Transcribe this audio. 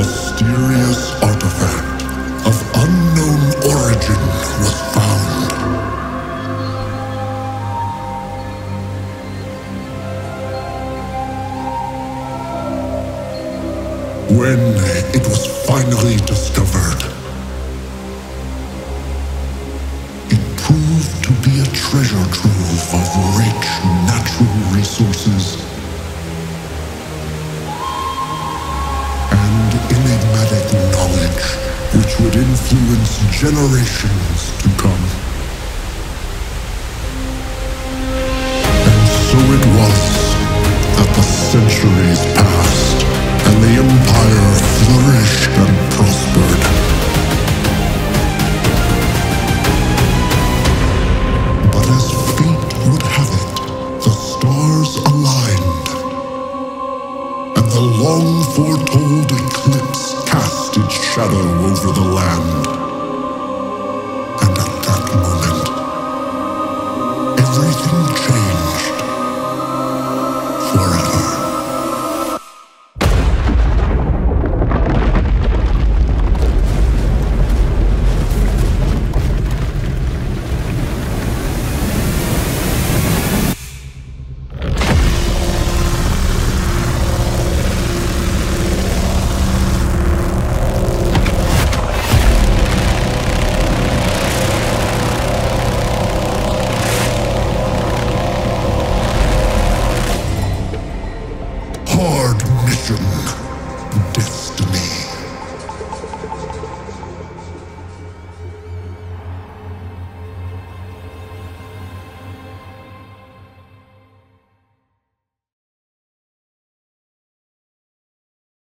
mysterious artifact of unknown origin was found. When it was finally discovered, it proved to be a treasure trove of rich natural resources and enigmatic knowledge which would influence generations to come. And so it was that the centuries passed and the Empire flourished and prospered. But as fate would have it, the stars aligned, and the long-foretold eclipse cast its shadow over the land.